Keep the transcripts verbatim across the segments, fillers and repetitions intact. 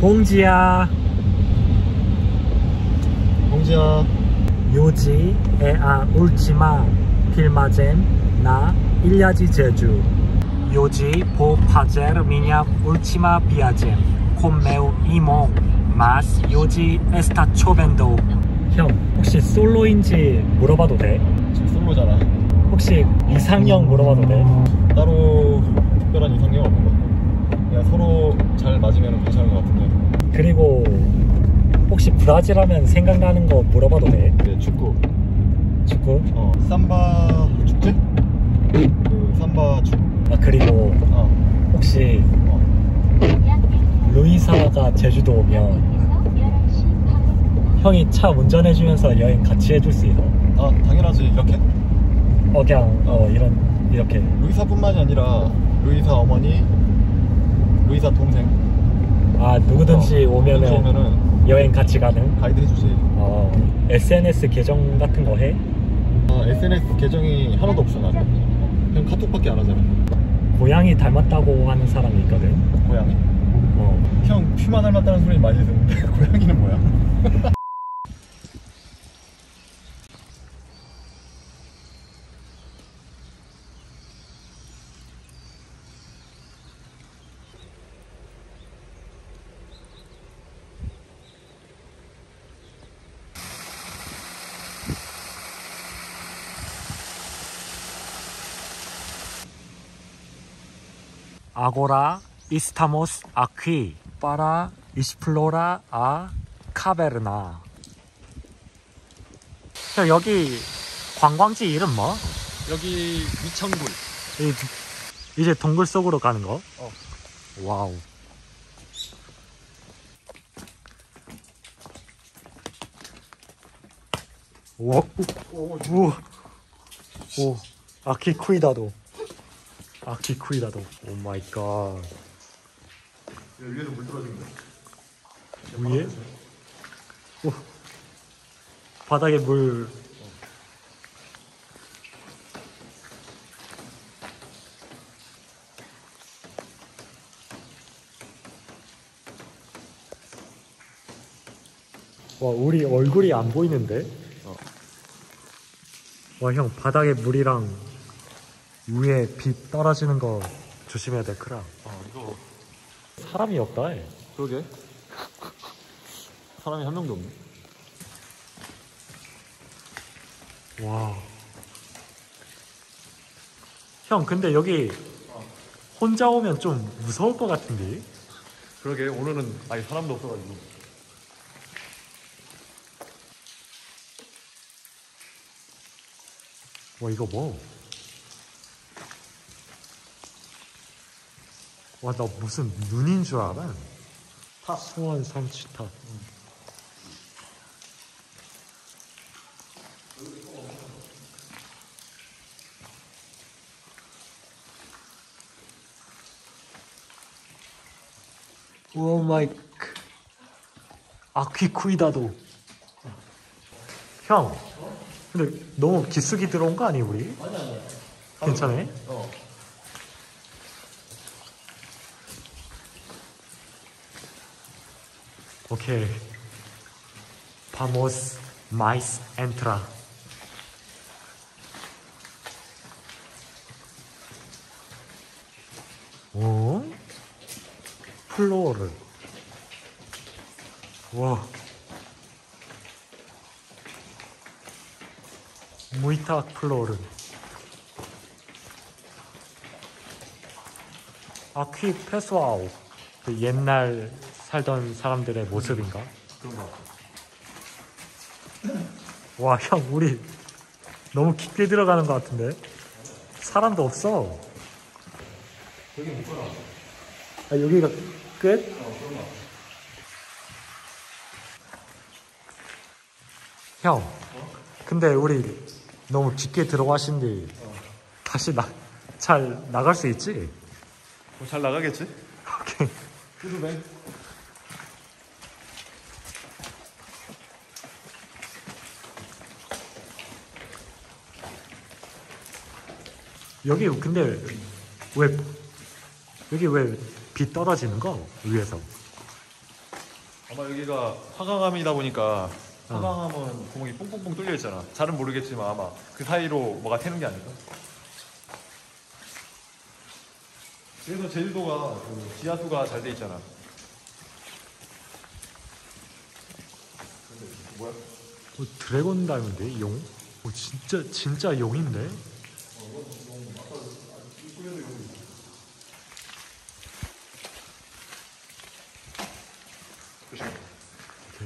봉지야. 봉지야. 요지 에아 울지마 필마젠 나 일야지 제주 요지 보 파제르 미냐 울치마 비아젠 콤메우 이몽 마스 요지 에스타 초벤도. 형 혹시 솔로인지 물어봐도 돼? 지금 솔로잖아. 혹시 이상형 물어봐도 돼? 따로 특별한 이상형 없는 거. 그냥 서로 잘 맞으면 괜찮은 것 같은데. 그리고 혹시 브라질 하면 생각나는 거 물어봐도 돼? 네, 축구. 축구? 어, 삼바 축제? 그 삼바 축. 아 그리고 어. 혹시 어. 루이사가 제주도 오면 형이 차 운전해주면서 여행 같이 해줄 수 있어? 아, 당연하지. 이렇게? 어 그냥 어 이런 이렇게. 루이사뿐만이 아니라 루이사 어머니, 루이사 동생. 아 누구든지 어, 오면은, 누구든지 오면은 여행 같이 가는? 가이드 해주지. 어 에스엔에스 계정 같은 거 해? 어, 에스엔에스 계정이 하나도 없어 나는. 그냥 카톡밖에 안 하잖아. 고양이 닮았다고 하는 사람이 있거든. 고양이? 어 형 퓨마 닮았다는 소리 많이 듣는데 고양이는 뭐야? Agora estamos aqui para explorar a caverna. 형 여기 관광지 이름 뭐? 여기 미천굴. 이, 이제 동굴 속으로 가는 거? 어. 와우. 오, 오, 오, 오, 아키 쿠이다도. 아키 쿠이다도. 오 마이 갓. 위에서 물 떨어진다. 위에? 오, 바닥에 물. 와, 우리 얼굴이 안 보이는데? 어. 와, 형, 바닥에 물이랑 위에 빛 떨어지는 거 조심해야 돼, 크라. 어, 이거 사람이 없다, 해. 그러게. 사람이 한 명도 없네. 와. 형, 근데 여기 혼자 오면 좀 무서울 것 같은데? 그러게, 오늘은 아예 사람도 없어가지고. 와, 이거 뭐? 와, 나 무슨 눈인 줄 알아? 탑. 수원 삼치탑. 응. 오 마이 아퀴쿠이다도. 형, 근데 너무 기숙이 들어온 거 아니 우리? 아니 아니. 괜찮아? 어. 오케이. Vamos mais entrar. 오? 플로어를. 와. 무이타 플로어를. 아퀴 페스와우. 그 옛날 살던 사람들의 모습인가? 그런 거 같아. 와, 형, 우리 너무 깊게 들어가는 것 같은데? 사람도 없어. 여기 못 가라. 아, 여기가 끝? 어, 그런 거 같아. 형, 어? 근데 우리 너무 깊게 들어가신데 어. 다시 나, 잘 나갈 수 있지? 뭐 잘 나가겠지? 오케이. 뚜두뱅. 여기 근데 왜 여기 왜 비 떨어지는 거? 위에서. 아마 여기가 화강암이다 보니까 화강암은 구멍이 뽕뽕뽕 뚫려 있잖아. 잘은 모르겠지만 아마 그 사이로 뭐가 새는 게 아닐까? 그래서 제주도가 그 지하수가 잘 돼 있잖아. 뭐야? 어, 드래곤 닮은데 용? 어, 진짜 진짜 용인데? 조심해. 오케이.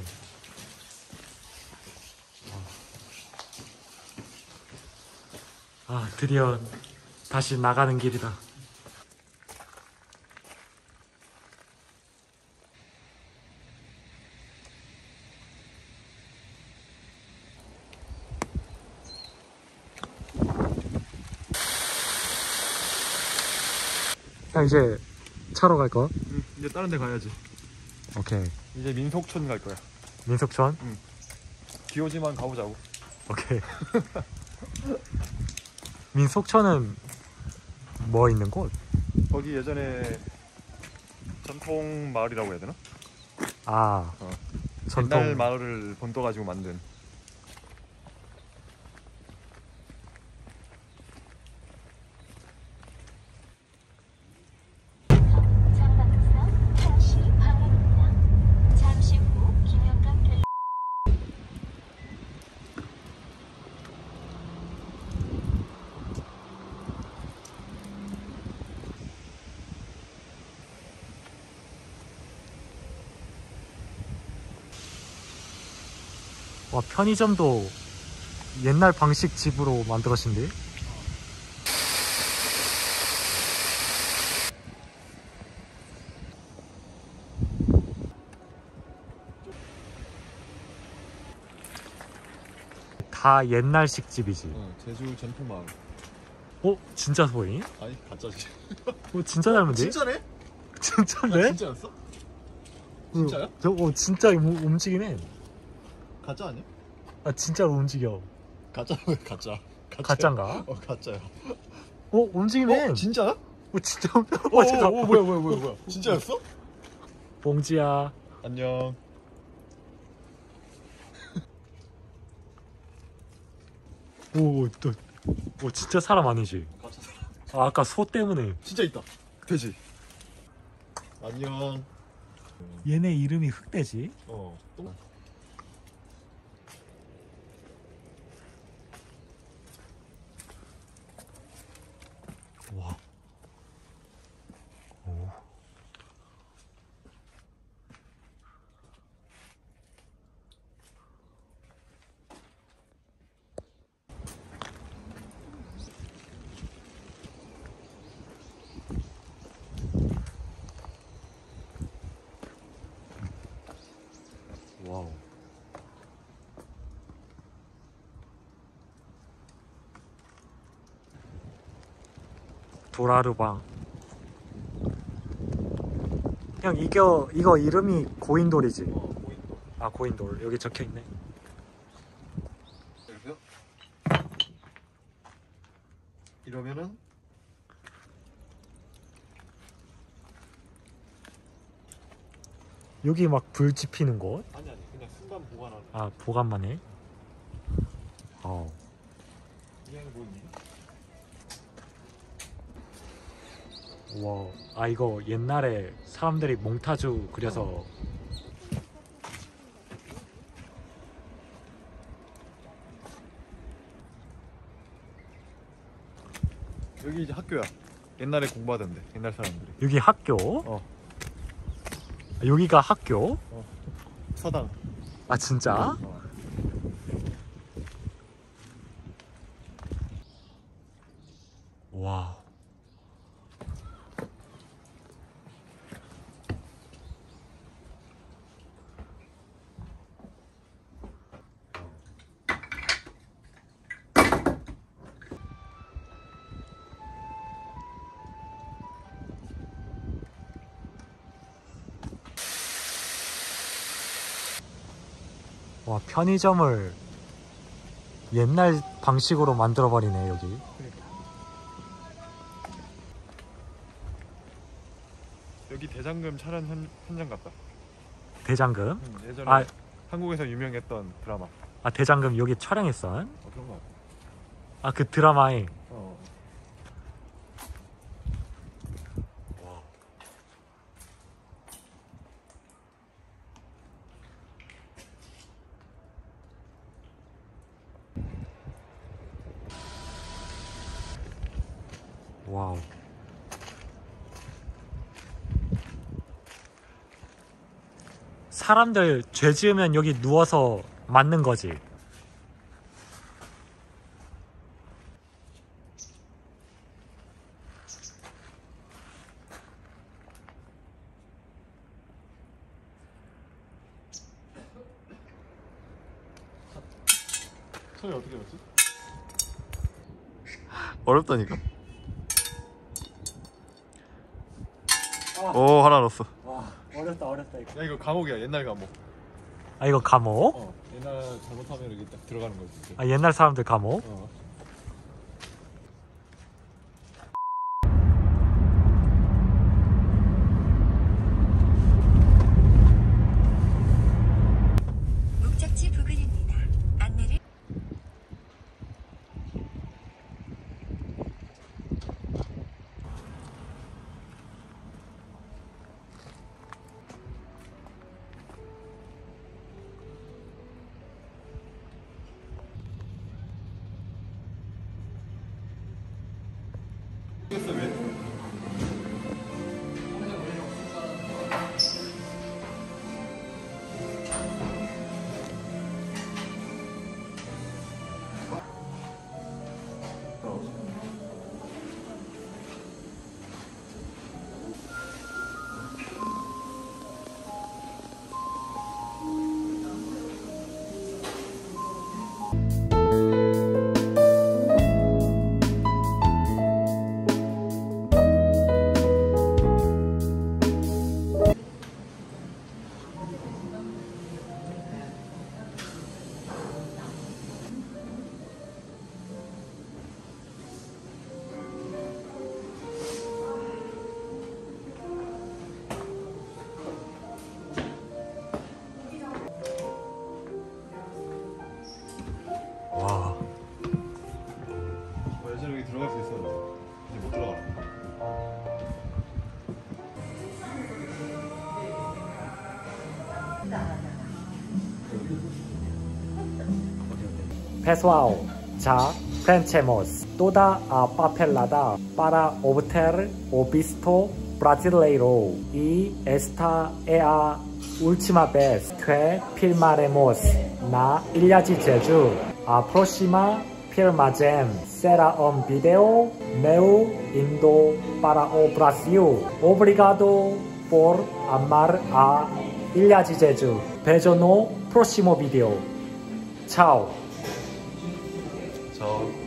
아 드디어 다시 나가는 길이다. 야 이제 차로 갈 거? 응, 이제 다른 데 가야지. 오케이. 이제 민속촌 갈 거야. 민속촌? 응. 비 오지만 가보자고. 오케이. 민속촌은 뭐 있는 곳? 거기 예전에 전통 마을이라고 해야 되나? 아 어. 전통 옛날 마을을 본떠 가지고 만든. 와 편의점도 옛날 방식 집으로 만들어진대. 다 옛날식 집이지. 어, 제주 전통 마을. 어? 진짜 소희? 아니 가짜지. 어 진짜 닮은데? 진짜네? 진짜네? 아, 진짜였어? 진짜야? 저, 어 진짜 움- 움직이네. 가짜 아니야? 아 진짜로 움직여. 가짜 왜 가짜? 가짜야. 가짜인가? 어 가짜야. 어 움직이네. 어 진짜야? 어 진짜. 어, 어 진짜. 어, 어 뭐야 뭐야 뭐야 뭐야? 진짜였어? 봉지야. 안녕. 오, 또, 오, 진짜 사람 아니지? 가짜. 아, 아까 소 때문에. 진짜 있다. 돼지. 안녕. 얘네 이름이 흑돼지? 어. 또? 와. 오. 와우. 도라르방. 형 이거 이거 이름이 고인돌이지? 어 보인다. 아 고인돌 여기 적혀 있네. 여기요? 이러면은 여기 막 불 지피는 곳? 아니 아니 그냥 순간 보관하는. 아 보관만 해? 어. 이 안에 뭐 있니? 와, 아 이거 옛날에 사람들이 몽타주 그려서 여기 이제 학교야. 옛날에 공부하던데 옛날 사람들이. 여기 학교? 어. 아, 여기가 학교? 서당. 아 진짜? 어. 와. 와 편의점을 옛날 방식으로 만들어 버리네 여기. 여기 대장금 촬영 현, 현장 같다. 대장금. 음, 예전에 아, 한국에서 유명했던 드라마. 아 대장금 여기 촬영했어. 어, 그런 거 같아. 아 그 드라마에. 어. 와우. 사람들 죄 지으면 여기 누워서 맞는 거지. 소리 어떻게 했지? 어렵다니까. 아. 오, 하나 넣었어. 와 어렵다 어렵다 이거. 야 이거 감옥이야. 옛날 감옥. 아 이거 감옥? 어. 옛날 잘못하면 이렇게 딱 들어가는 거지. 이렇게. 아 옛날 사람들 감옥? 어. 목적지 부근입니다. 안내를 모르겠어 왜? 와. 뭐 예전에 여기 들어갈 수 있었는데 이제 못 들어가네. Pessoal, já preenchemos toda a papelada para obter o visto brasileiro e esta é a última vez que filmaremos na Ilha de Jeju. A próxima filmagem será um vídeo meu indo para o Brasil. Obrigado por amar a Ilha de Jeju. Vejo no próximo vídeo. Tchau. 저